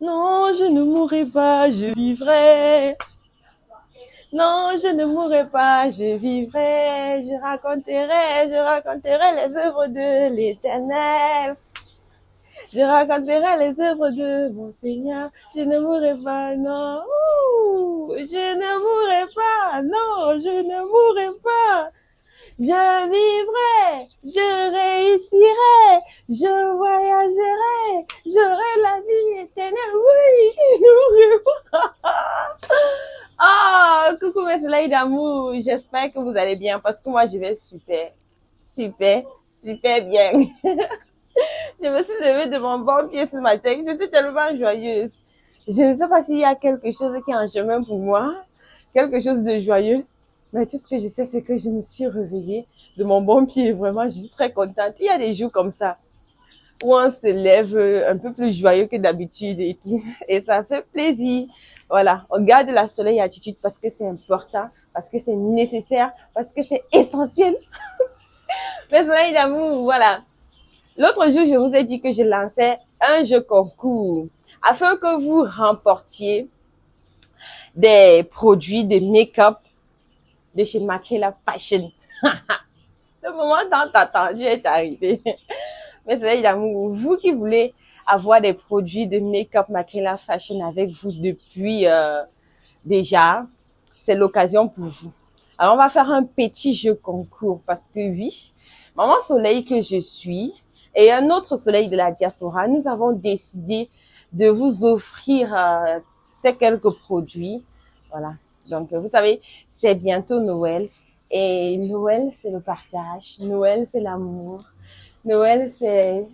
Non, je ne mourrai pas, je vivrai. Non, je ne mourrai pas, je vivrai. Je raconterai les œuvres de l'Éternel. Je raconterai les œuvres de mon Seigneur. Je ne mourrai pas, non. Ouh, je ne mourrai pas, non, je ne mourrai pas. Je vivrai, je réussirai, je voyagerai, j'aurai la vie éternelle. Oui, je ne mourrai pas. Ah, coucou mes soleils d'amour. J'espère que vous allez bien parce que moi je vais super, super, super bien. Je me suis levée de mon bon pied ce matin. Je suis tellement joyeuse. Je ne sais pas s'il y a quelque chose qui est en chemin pour moi, quelque chose de joyeux. Mais tout ce que je sais, c'est que je me suis réveillée de mon bon pied. Vraiment, je suis très contente. Il y a des jours comme ça où on se lève un peu plus joyeux que d'habitude et tout. Et ça fait plaisir. Voilà, on garde la soleil attitude parce que c'est important, parce que c'est nécessaire, parce que c'est essentiel. Le soleil d'amour, voilà. L'autre jour, je vous ai dit que je lançais un jeu concours afin que vous remportiez des produits de make-up de chez Makela Fashion. Le moment tant attendu est arrivé. Mes soleils d'amour, vous qui voulez avoir des produits de make-up Makela Fashion avec vous depuis déjà, c'est l'occasion pour vous. Alors, on va faire un petit jeu concours parce que oui, Maman Soleil que je suis et un autre soleil de la diaspora, nous avons décidé de vous offrir ces quelques produits. Voilà. Donc, vous savez, c'est bientôt Noël. Et Noël, c'est le partage. Noël, c'est l'amour. Noël, c'est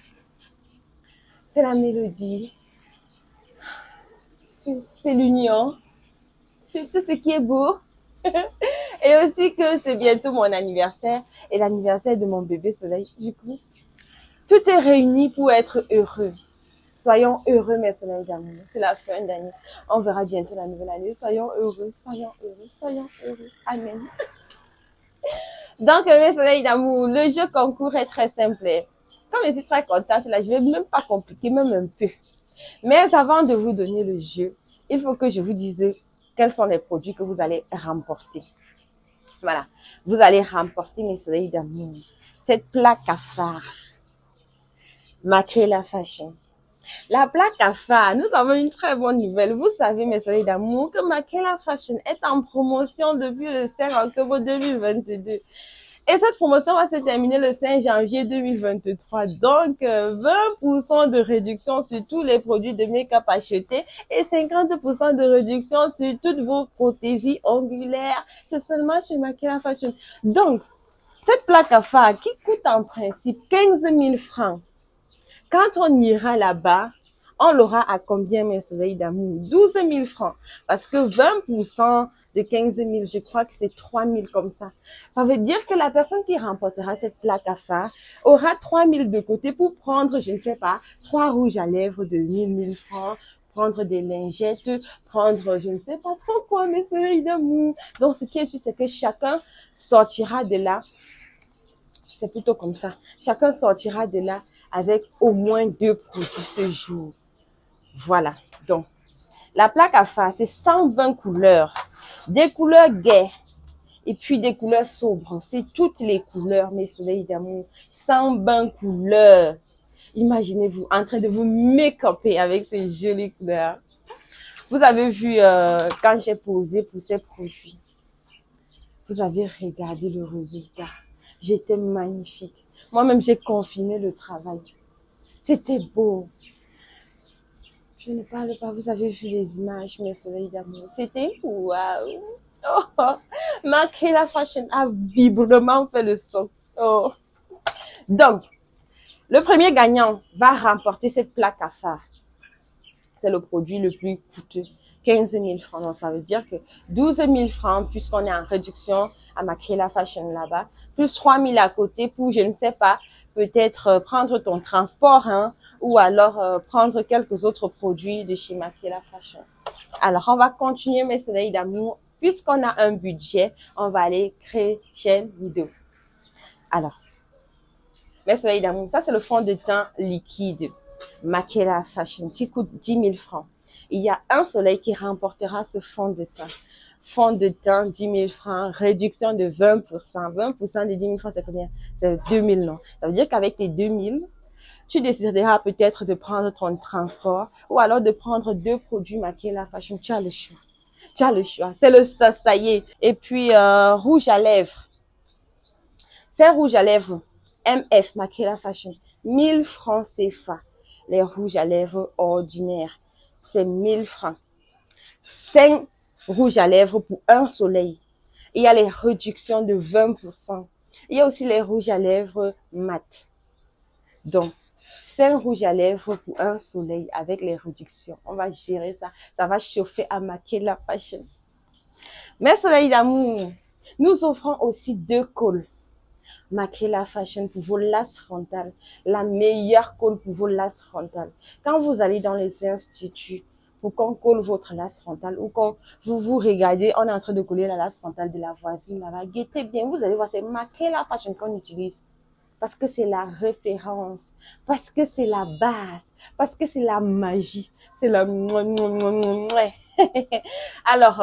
la mélodie. C'est l'union. C'est tout ce qui est beau. Et aussi que c'est bientôt mon anniversaire et l'anniversaire de mon bébé soleil. Du coup, tout est réuni pour être heureux. Soyons heureux, mes soleils d'amour. C'est la fin d'année. On verra bientôt la nouvelle année. Soyons heureux, soyons heureux, soyons heureux. Amen. Donc, mes soleils d'amour, le jeu concours est très simple. Comme je suis très contente, là, je vais même pas compliquer, même un peu. Mais avant de vous donner le jeu, il faut que je vous dise quels sont les produits que vous allez remporter. Voilà. Vous allez remporter, mes soleils d'amour, cette plaque à phare. Makela Fashion. La plaque à phare, nous avons une très bonne nouvelle. Vous savez, mes soleils d'amour, que Makela Fashion est en promotion depuis le 5 octobre 2022. Et cette promotion va se terminer le 5 janvier 2023. Donc, 20% de réduction sur tous les produits de make-up achetés et 50% de réduction sur toutes vos prothésies ongulaires. C'est seulement chez Makela Fashion. Donc, cette plaque à phare qui coûte en principe 15 000 francs. Quand on ira là-bas, on l'aura à combien, mes soleils d'amour? 12 000 francs. Parce que 20% de 15 000, je crois que c'est 3 000 comme ça. Ça veut dire que la personne qui remportera cette plaque à phare aura 3 000 de côté pour prendre, je ne sais pas, 3 rouges à lèvres de 1 000 francs, prendre des lingettes, prendre, je ne sais pas trop quoi, mes soleils d'amour. Donc, ce qui est sûr, c'est que chacun sortira de là. C'est plutôt comme ça. Chacun sortira de là avec au moins 2 produits ce jour. Voilà. Donc, la plaque à phare, c'est 120 couleurs. Des couleurs gaies et puis des couleurs sobres. C'est toutes les couleurs, mes soleils d'amour. 120 couleurs. Imaginez-vous en train de vous make-upper avec ces jolies couleurs. Vous avez vu quand j'ai posé pour ces produits. Vous avez regardé le résultat. J'étais magnifique. Moi-même, j'ai confirmé le travail. C'était beau. Je ne parle pas, vous avez vu les images, mes soleils d'amour. C'était waouh. Oh, Makela Fashion a vibrement fait le son. Oh. Donc, le premier gagnant va remporter cette plaque à phare. C'est le produit le plus coûteux. 15 000 francs. Donc, ça veut dire que 12 000 francs, puisqu'on est en réduction à Makela Fashion là-bas, plus 3 000 à côté pour, je ne sais pas, peut-être prendre ton transport, hein, ou alors prendre quelques autres produits de chez Makela Fashion. Alors, on va continuer, mes soleils d'amour. Puisqu'on a un budget, on va aller créer chaîne vidéo. Alors, mes soleils d'amour, ça c'est le fond de teint liquide. Makela Fashion qui coûte 10 000 francs. Il y a un soleil qui remportera ce fond de teint. Fond de teint, 10 000 francs, réduction de 20%. 20% de 10 000 francs, c'est combien? C'est 2 000, non? Ça veut dire qu'avec tes 2 000, tu décideras peut-être de prendre ton transport ou alors de prendre 2 produits Makela Fashion. Tu as le choix. Tu as le choix. C'est le ça y est. Et puis, rouge à lèvres. C'est rouge à lèvres. MF, Makela Fashion. 1000 francs CFA. Les rouges à lèvres ordinaires. C'est 1000 francs. 5 rouges à lèvres pour un soleil. Il y a les réductions de 20%. Il y a aussi les rouges à lèvres mat. Donc, 5 rouges à lèvres pour un soleil avec les réductions. On va gérer ça. Ça va chauffer à Makela Fashion. Mes soleils d'amour, nous offrons aussi 2 cols. Makela Fashion pour vos lasses frontales. La meilleure colle pour vos lasses frontales. Quand vous allez dans les instituts, pour qu'on colle votre lace frontale ou quand vous regardez, on est en train de coller la lace frontale de la voisine là-bas, guettez bien, vous allez voir, c'est Makela Fashion qu'on utilise. Parce que c'est la référence, parce que c'est la base, parce que c'est la magie, c'est la Alors,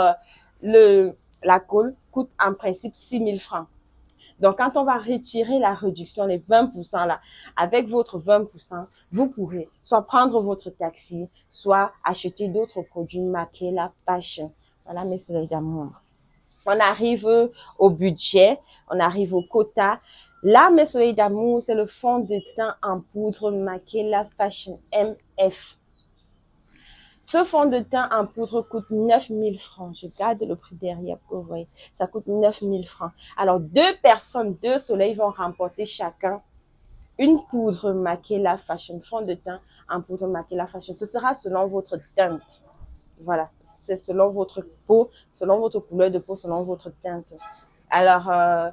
la colle coûte en principe 6 000 francs. Donc, quand on va retirer la réduction, les 20% là, avec votre 20%, vous pourrez soit prendre votre taxi, soit acheter d'autres produits Makela Fashion. Voilà mes soleils d'amour. On arrive au budget, on arrive au quota. Là, mes soleils d'amour, c'est le fond de teint en poudre Makela Fashion MF. Ce fond de teint en poudre coûte 9 000 francs. Je garde le prix derrière pour vous voyez. Ça coûte 9 000 francs. Alors, 2 personnes, 2 soleils vont remporter chacun une poudre Makela Fashion. Fond de teint en poudre Makela Fashion. Ce sera selon votre teinte. Voilà. C'est selon votre peau, selon votre couleur de peau, selon votre teinte. Alors,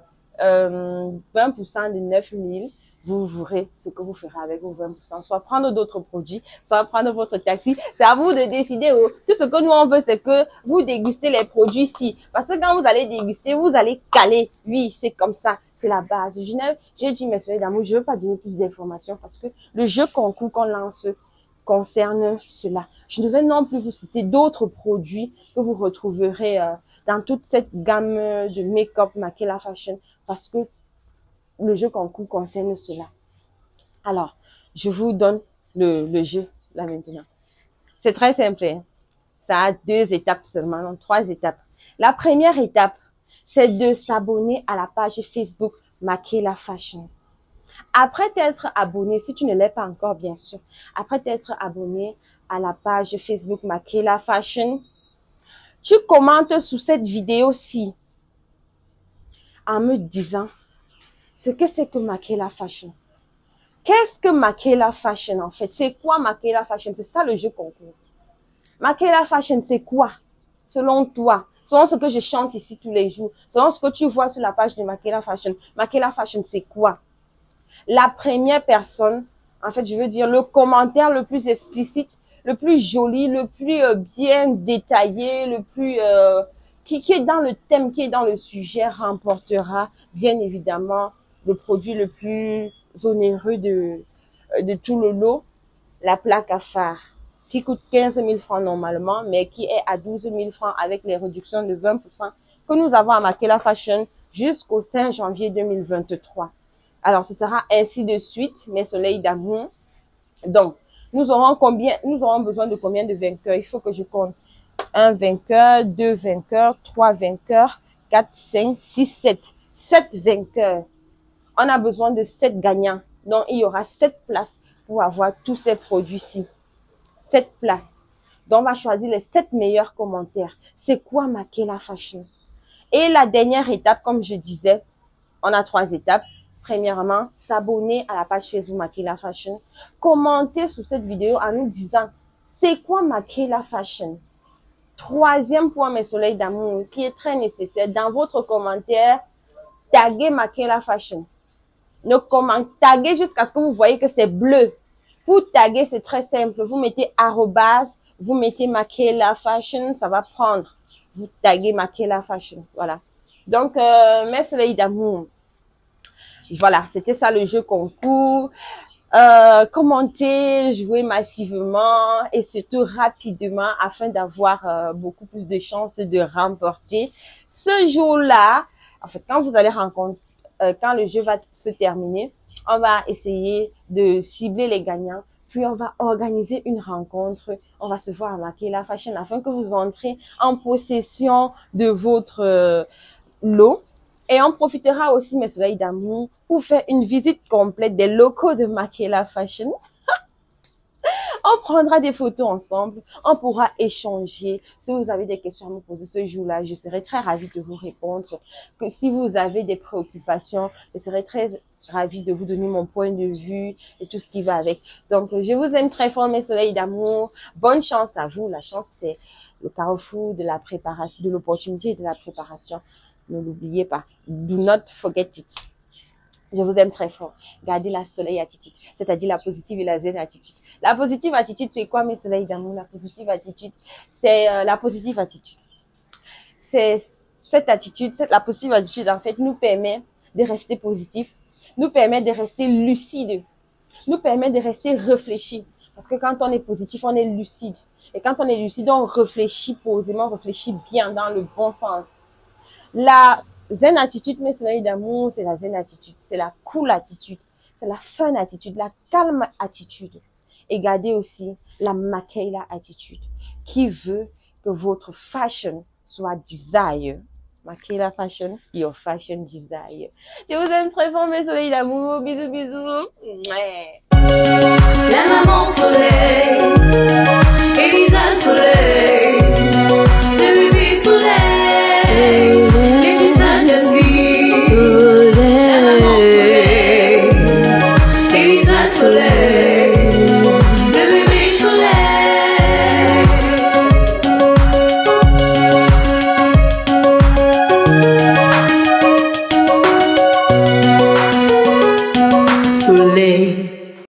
20% de 9 000. Vous verrez ce que vous ferez avec vos 20%. Soit prendre d'autres produits, soit prendre votre taxi. C'est à vous de décider. Oh. Tout ce que nous on veut, c'est que vous dégustez les produits ici. Parce que quand vous allez déguster, vous allez caler. Oui, c'est comme ça. C'est la base. J'ai dit, mes soeurs d'amour, je ne veux pas donner plus d'informations parce que le jeu concours qu'on lance concerne cela. Je ne vais non plus vous citer d'autres produits que vous retrouverez dans toute cette gamme de make-up Makela Fashion parce que le jeu concours concerne cela. Alors, je vous donne le jeu là maintenant. C'est très simple. Hein? Ça a 2 étapes seulement, non 3 étapes. La première étape, c'est de s'abonner à la page Facebook Makela Fashion. Après t'être abonné, si tu ne l'es pas encore, bien sûr, après t'être abonné à la page Facebook Makela Fashion, tu commentes sous cette vidéo-ci en me disant ce que c'est que Makela Fashion. Qu'est-ce que Makela Fashion en fait? C'est quoi Makela Fashion? C'est ça le jeu concours. Makela Fashion, c'est quoi? Selon toi, selon ce que je chante ici tous les jours, selon ce que tu vois sur la page de Makela Fashion c'est quoi? La première personne, en fait, je veux dire le commentaire le plus explicite, le plus joli, le plus bien détaillé, le plus qui est dans le thème, qui est dans le sujet, remportera bien évidemment le produit le plus onéreux de tout le lot, la plaque à phare, qui coûte 15 000 francs normalement, mais qui est à 12 000 francs avec les réductions de 20% que nous avons à Makela Fashion jusqu'au 5 janvier 2023. Alors, ce sera ainsi de suite, mes soleils d'amour. Donc, nous aurons besoin de combien de vainqueurs? Il faut que je compte. 1 vainqueur, 2 vainqueurs, 3 vainqueurs, 4, 5, 6, 7. 7 vainqueurs. On a besoin de 7 gagnants. Donc, il y aura 7 places pour avoir tous ces produits-ci. 7 places. Donc, on va choisir les 7 meilleurs commentaires. C'est quoi Makela Fashion? Et la dernière étape, comme je disais, on a 3 étapes. Premièrement, s'abonner à la page Facebook Makela Fashion. Commenter sous cette vidéo en nous disant, c'est quoi Makela Fashion? Troisième point, mes soleils d'amour, qui est très nécessaire, dans votre commentaire, taguez Makela Fashion. Taguez jusqu'à ce que vous voyez que c'est bleu. Pour taguer, c'est très simple. Vous mettez arrobase, vous mettez Makela Fashion, ça va prendre. Vous taguez Makela Fashion. Voilà. Donc, mes soleils d'amour. Voilà, c'était ça le jeu concours. Commenter, jouer massivement et surtout rapidement afin d'avoir beaucoup plus de chances de remporter. Ce jour-là, en fait, quand vous allez rencontrer, quand le jeu va se terminer, on va essayer de cibler les gagnants, puis on va organiser une rencontre. On va se voir à Makela Fashion afin que vous entrez en possession de votre lot. Et on profitera aussi, mes soleils d'amour, pour faire une visite complète des locaux de Makela Fashion. On prendra des photos ensemble, on pourra échanger. Si vous avez des questions à me poser ce jour-là, je serai très ravie de vous répondre. Que si vous avez des préoccupations, je serai très ravie de vous donner mon point de vue et tout ce qui va avec. Donc, je vous aime très fort, mes soleils d'amour. Bonne chance à vous. La chance, c'est le carrefour de la préparation, de l'opportunité et de la préparation. Ne l'oubliez pas. Do not forget it. Je vous aime très fort. Gardez la soleil attitude, c'est-à-dire la positive et la zen attitude. La positive attitude, c'est quoi, mes soleils d'amour? La positive attitude, c'est la positive attitude. C'est cette attitude, la positive attitude, en fait, nous permet de rester positif, nous permet de rester lucide, nous permet de rester réfléchi. Parce que quand on est positif, on est lucide. Et quand on est lucide, on réfléchit posément, on réfléchit bien dans le bon sens. La zen attitude, mes soleils d'amour, c'est la zen attitude, c'est la cool attitude, c'est la fun attitude, la calme attitude. Et gardez aussi la Makela attitude, qui veut que votre fashion soit desire. Makela Fashion, your fashion desire. Je vous aime très fort, mes soleils d'amour. Bisous, bisous. La maman soleil.